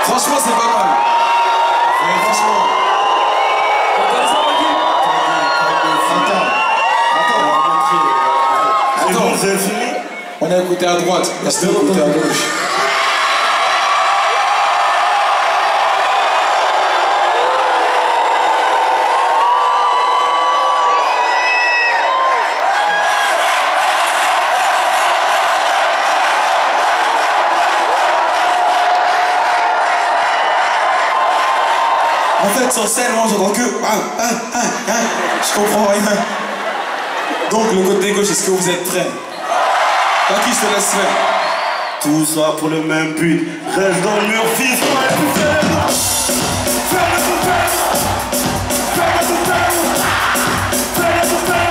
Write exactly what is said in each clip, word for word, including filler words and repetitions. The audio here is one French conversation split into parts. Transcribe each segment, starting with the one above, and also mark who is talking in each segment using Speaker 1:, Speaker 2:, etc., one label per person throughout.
Speaker 1: Franchement, c'est pas mal. Ouais, franchement. Attends. Attends. Attends. Attends. On a écouté à droite. Restez écouté à gauche. En fait, sur scène, moi j'entends que ah, ah, ah, ah. Je comprends rien. Donc, le côté gauche, est-ce que vous êtes prêts? À qui je te laisse faire?
Speaker 2: Tout ça pour le même but. Reste dans le mur, fils, moi, et tout ferme. Ferme tout ferme. Ferme tout ferme. Ferme tout ferme.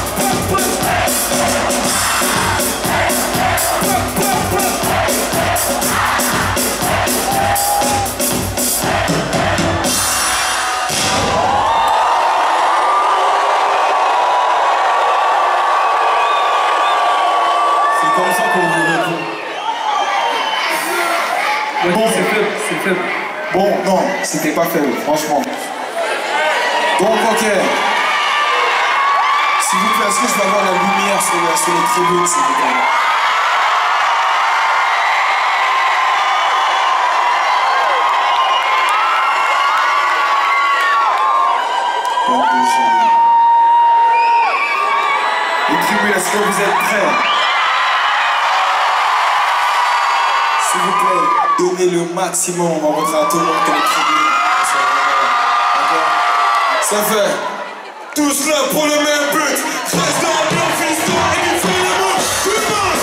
Speaker 2: C'est comme ça qu'on vous répond.
Speaker 3: Bon, c'est faible, c'est faible.
Speaker 1: Bon, non, c'était pas faible, franchement. Donc, ok. S'il vous plaît, est-ce que je peux avoir la lumière sur, la, sur les tribunes, s'il vous plaît? Bon, déjà. Les tribunes, est-ce que vous êtes prêts? S'il vous plaît, donnez le maximum. On va montrer à tout le monde que les tribunes. Ça fait tous là pour le même but. Reste dans le fiston et il fait le mot. Tout le monde.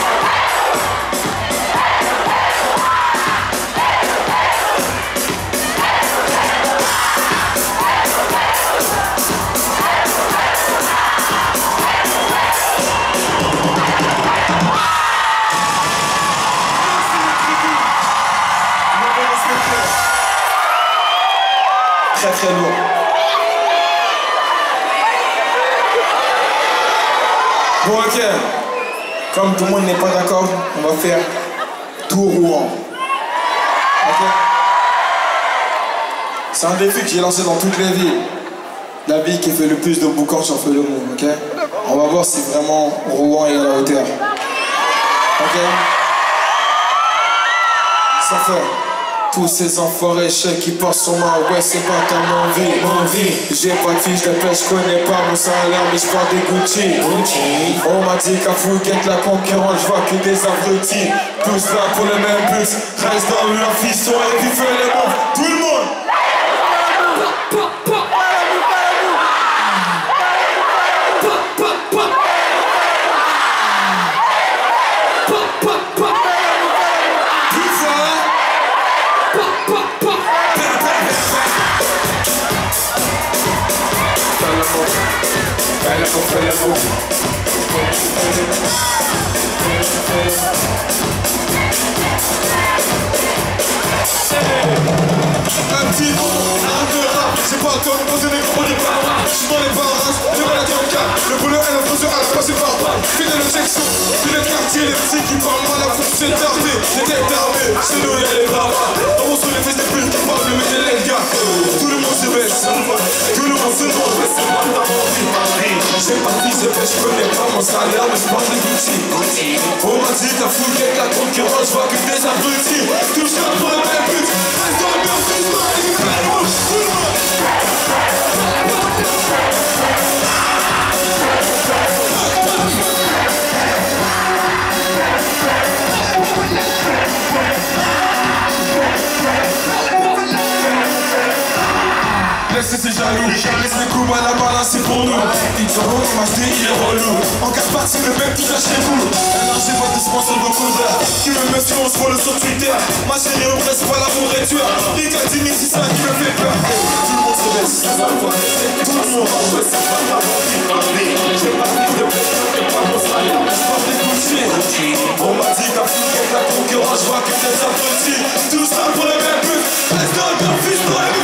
Speaker 1: Très très lourd. Bon, ok. Comme tout le monde n'est pas d'accord, on va faire tout Rouen. Ok. C'est un défi que j'ai lancé dans toutes les villes. La ville qui fait le plus de boucans sur Feu le Monde, ok. On va voir si vraiment Rouen est à la hauteur. Ok. Ça fait. Tous ces enfoirés chèques qui passent sur moi, ouais c'est pas ta envie, envie. J'ai pas de fiche de paix, je connais pas mon salaire, mais je porte des Gucci. On m'a dit qu'à Fouquet la concurrence, je vois que des abrutis. Tous là pour le même but, reste dans leur fiston et puis fais les mots. Tout le monde. Un petit mot, un peu de rap, c'est pas toi, on se négro, on est pas rap. Je suis dans les barrages, je vais la tronca. Le boulot est la posture à la fois, c'est pas rap. Fais de l'objection, fais le quartier, les petits qui parlent mal, la foule c'est tardé. Les têtes armées, chez nous y'a les barbares. On monte sur les fesses des putes qui parlent, mais des les gars. Tout le monde se baisse, tout le monde se montre, mais c'est pas dans mon vie. J'ai pas de fils de paix, je connais pas mon salaire, mais je porte des Gucci. On m'a dit t'as fouillé avec la concurrence, je vois que des abrutis. Tout ça pour le même but, reste dans le mur, fais le mal, il fait le mot, tout le monde. Laissez ces jaloux, laisse les coups à la balance, c'est pour nous. Ils sont beaux, M H D, il est relou. En quatre parts, c'est le même qui vient chez vous. Alors j'ai pas de sponsor de couleur qui me met sur, on se follow sur Twitter. Ma chérie, on presse pas l'amour et tueur. Rita Dini, c'est ça qui me fait peur. Tout le monde se baisse, tout le monde. C'est pas ma vie, j'ai pas de de paix, j'ai pas mon salaire, mais je porte des Gucci. On m'a dit t'as foutu avec la concurrence, je vois que t'es abruti. Tout ça pour le même but, reste dans le fils,